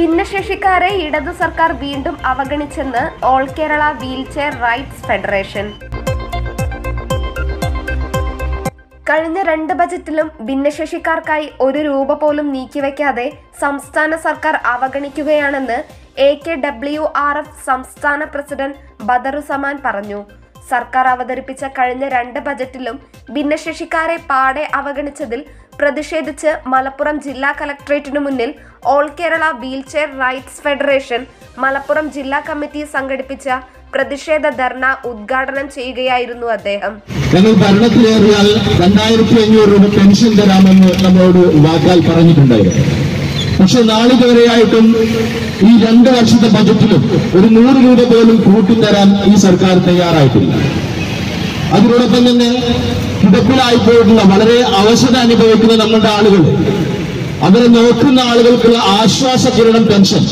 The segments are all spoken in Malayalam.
ഭിന്നശേഷിക്കാരെ ഇടതു സർക്കാർ വീണ്ടും അവഗണിച്ചെന്ന് all Kerala wheelchair rights federation. കഴിഞ്ഞ 2 ബജറ്റിലും ഭിന്നശേഷിക്കാർക്കായി 1 രൂപ പോലും നീക്കിവെക്കാതെ സംസ്ഥാന സർക്കാർ അവഗണിക്കുകയാണെന്ന് AKWRF സംസ്ഥാന പ്രസിഡന്റ് ബദറുസമാൻ പറഞ്ഞു. സർക്കാർ അവതരിപ്പിച്ച കഴിഞ്ഞ 2 ബജറ്റിലും ഭിന്നശേഷിക്കാരെ പാടെ അവഗണിച്ചതിൽ പ്രതിഷേധിച്ച് മലപ്പുറം ജില്ലാ കളക്ടറേറ്റിനു മുന്നിൽ all Kerala wheelchair rights federation Malappuram ജില്ലാ കമ്മിറ്റി സംഘടിപ്പിച്ച പ്രതിഷേധ ധർണ ഉദ്ഘാടനം ചെയ്യുകയായിരുന്നു അദ്ദേഹം. ഞങ്ങൾ ഭരണത്തിലേറിയാൽ 2500 രൂപ പെൻഷൻ തരാമെന്ന് നമ്മളോട് വാഗ്ദാൽ പറഞ്ഞിട്ടുണ്ടായിരുന്നു. പക്ഷെ നാളിതുവരെയായിട്ടും ഈ 2 വർഷത്തെ ബജറ്റിലും ഒരു 100 രൂപ പോലും കൂട്ടിത്തരാൻ ഈ സർക്കാർ തയ്യാറായിട്ടില്ല. അതിനോടൊപ്പം തന്നെ കിടപ്പിലായിപ്പോയിട്ടുള്ള വളരെ അവശത അനുഭവിക്കുന്ന നമ്മളുടെ ആളുകൾ, അവരെ നോക്കുന്ന ആളുകൾക്കുള്ള ആശ്വാസ കിരണം പെൻഷൻ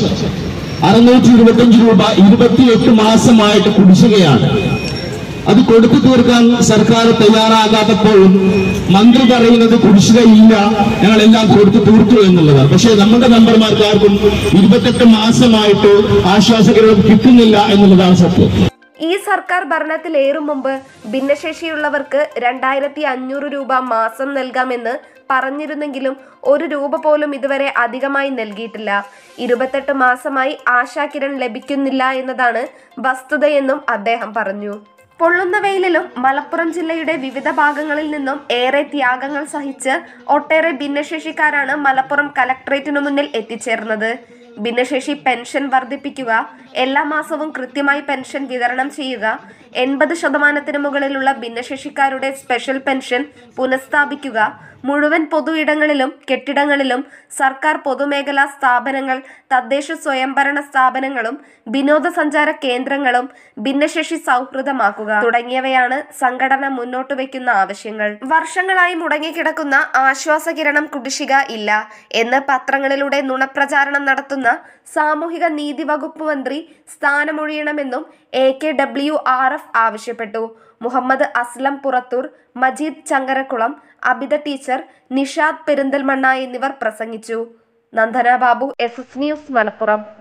625 രൂപ 28 മാസമായിട്ട് കുടിശ്ശികയാണ്. അത് കൊടുത്തു തീർക്കാൻ സർക്കാർ തയ്യാറാകാത്തപ്പോഴും മന്ത്രി പറയുന്നത് കുടിശ്ശികയില്ല, ഞങ്ങളെല്ലാം കൊടുത്തു തീർത്തു എന്നുള്ളതാണ്. പക്ഷേ നമ്മുടെ മെമ്പർമാർക്ക് ആർക്കും 28 മാസമായിട്ട് ആശ്വാസകിരണം കിട്ടുന്നില്ല എന്നുള്ളതാണ് സത്യം. ഈ സർക്കാർ ഭരണത്തിലേറും മുമ്പ് ഭിന്നശേഷിയുള്ളവർക്ക് 2500 രൂപ മാസം നൽകാമെന്ന് പറഞ്ഞിരുന്നെങ്കിലും 1 രൂപ പോലും ഇതുവരെ അധികമായി നൽകിയിട്ടില്ല. 28 മാസമായി ആശാകിരൺ ലഭിക്കുന്നില്ല എന്നതാണ് വസ്തുതയെന്നും അദ്ദേഹം പറഞ്ഞു. പൊള്ളുന്ന വെയിലിലും മലപ്പുറം ജില്ലയുടെ വിവിധ ഭാഗങ്ങളിൽ നിന്നും ഏറെ ത്യാഗങ്ങൾ സഹിച്ച് ഒട്ടേറെ ഭിന്നശേഷിക്കാരാണ് മലപ്പുറം കലക്ടറേറ്റിനു മുന്നിൽ എത്തിച്ചേർന്നത്. ഭിന്നശേഷി പെൻഷൻ വർദ്ധിപ്പിക്കുക, എല്ലാ മാസവും കൃത്യമായി പെൻഷൻ വിതരണം ചെയ്യുക, 80% മുകളിലുള്ള ഭിന്നശേഷിക്കാരുടെ സ്പെഷ്യൽ പെൻഷൻ പുനഃസ്ഥാപിക്കുക, മുഴുവൻ പൊതു ഇടങ്ങളിലും കെട്ടിടങ്ങളിലും സർക്കാർ പൊതുമേഖലാ സ്ഥാപനങ്ങൾ, തദ്ദേശ സ്വയംഭരണ സ്ഥാപനങ്ങളും വിനോദസഞ്ചാര കേന്ദ്രങ്ങളും ഭിന്നശേഷി സൗഹൃദമാക്കുക തുടങ്ങിയവയാണ് സംഘടന മുന്നോട്ട് വയ്ക്കുന്ന ആവശ്യങ്ങൾ. വർഷങ്ങളായി മുടങ്ങിക്കിടക്കുന്ന ആശ്വാസകിരണം കുടിശ്ശിക ഇല്ല എന്ന് പത്രങ്ങളിലൂടെ നുണപ്രചാരണം നടത്തുന്ന സാമൂഹിക നീതി വകുപ്പ് മന്ത്രി സ്ഥാനമൊഴിയണമെന്നും AKWRF ആവശ്യപ്പെട്ടു. മുഹമ്മദ് അസ്ലം പുറത്തൂർ, മജീദ് ചങ്കരക്കുളം, അബിത ടീച്ചർ, നിഷാദ് പെരിന്തൽമണ്ണ എന്നിവർ പ്രസംഗിച്ചു. Nandana Babu, SS news, Malappuram.